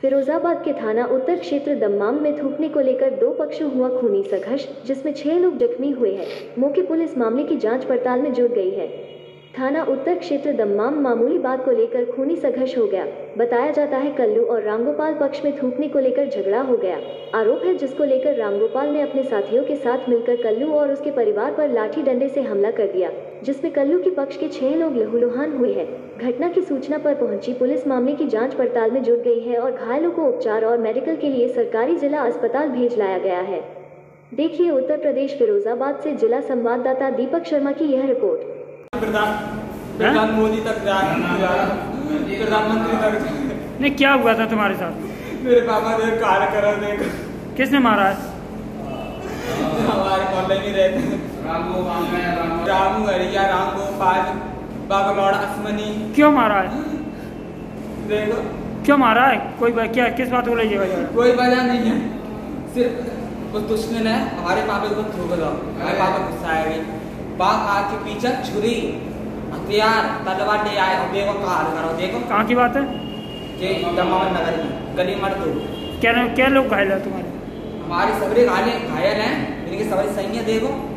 फिरोजाबाद के थाना उत्तर क्षेत्र दम्माम में थूकने को लेकर दो पक्षों हुआ खूनी संघर्ष, जिसमें 6 लोग जख्मी हुए हैं। मौके पुलिस मामले की जांच पड़ताल में जुट गई है। थाना उत्तर क्षेत्र दम्माम मामूली बात को लेकर खूनी संघर्ष हो गया। बताया जाता है कल्लू और रामगोपाल पक्ष में थूकने को लेकर झगड़ा हो गया। आरोप है जिसको लेकर रामगोपाल ने अपने साथियों के साथ मिलकर कल्लू और उसके परिवार पर लाठी डंडे से हमला कर दिया, जिसमें कल्लू के पक्ष के 6 लोग लहूलुहान हुए हैं। घटना की सूचना पर पहुंची पुलिस मामले की जांच पड़ताल में जुट गई है और घायलों को उपचार और मेडिकल के लिए सरकारी जिला अस्पताल भेज लाया गया है। देखिए उत्तर प्रदेश फिरोजाबाद से जिला संवाददाता दीपक शर्मा की यह रिपोर्ट। प्रधान मोदी तक प्रधानमंत्री तक नहीं, क्या हुआ था तुम्हारे साथ? मेरे पापा ने कार करा देखा। किसने मारा है? हमारे मोहल्ले में रहते रामू हरिया रामगोपाल बागलौड़ा असमनी। क्यों मारा है? देखो क्यों मारा है? कोई क्या किस बात को ले जाएगा? कोई वजह नहीं है, सिर्फ उस दुश्मन है हमारे पापा को ठोक दो। हमारे पापा गुस्सा आ गई, बाप आके पीछे छुरी हथियार तलवार ले आए और देखो कार करो। देखो कहाँ की बात है? ये दम्माम नगर में गली मर्द। क्या लोग घायल है तुम्हारे? हमारे सबरे घायल हैं, इनके सबरे सही है। देखो